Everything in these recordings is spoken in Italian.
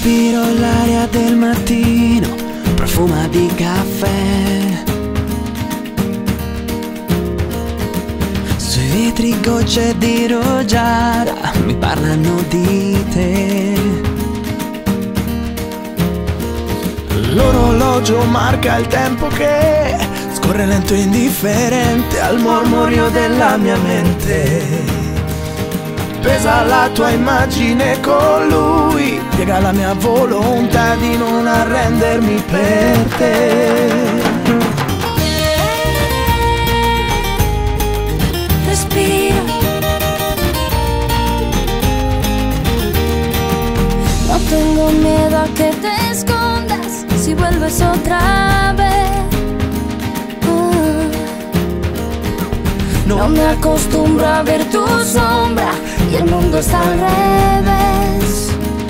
Respiro l'aria del mattino, profuma di caffè. Sui vetri gocce di rugiada mi parlano di te. L'orologio marca il tempo che scorre lento e indifferente al mormorio della mia mente. Pesa la tua immagine con lui, piega la mia volontà di non arrendermi per te. Respira, no tengo miedo a que te escondas si vuelves otra vez. No me acostumbro a ver tu sombra y el mundo está al revés.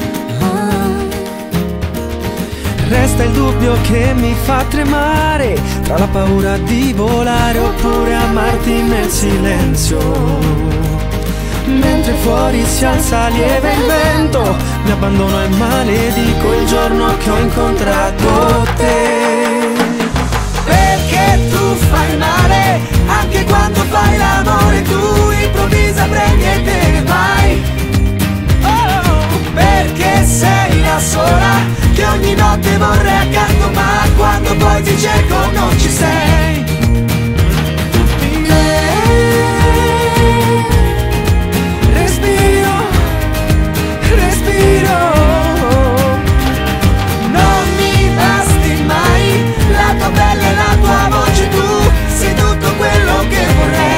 Resta il dubbio che mi fa tremare tra la paura di volare oppure amarti nel silenzio. Mentre fuori si alza lieve il vento, mi abbandono e maledico il giorno che ho incontrato te. Perché tu fai male anche quando fai l'amore, tu improvvisa prendi e te ne vai. Perché sei la sola che ogni notte vorrei accanto, ma quando poi ti cerco non ci sei. Respiro, respiro. Non mi basti mai la tua pelle e la tua voce, tu sei tutto quello che vorrei.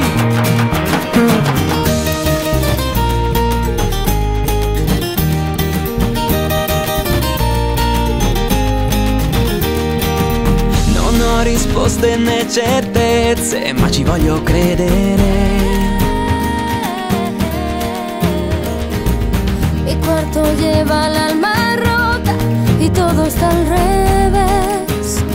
Non ho risposte né certezze, ma ci voglio credere. Mi cuarto lleva el alma rota y todo está al revés.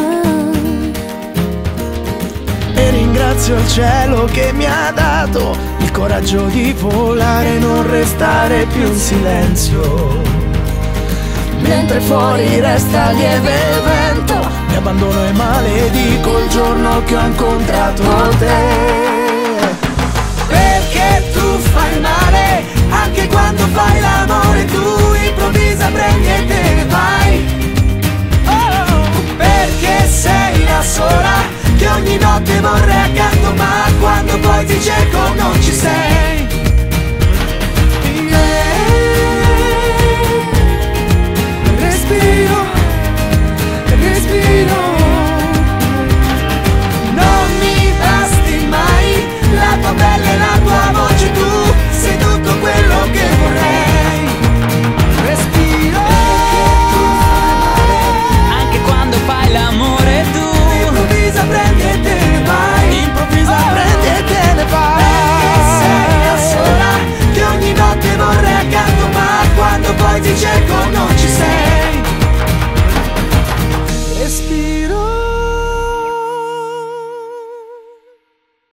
E ringrazio il cielo che mi ha dato il coraggio di volare e non restare più in silenzio. Mentre fuori resta lieve il vento, mi abbandono e maledico il giorno che ho incontrato te. Perché tu fai male anche quando fai l'amore, tu improvvisa prendi e te ne vai. Perché sei la sola che ogni notte vorrei accanto, ma quando poi ti cerco non ci sei.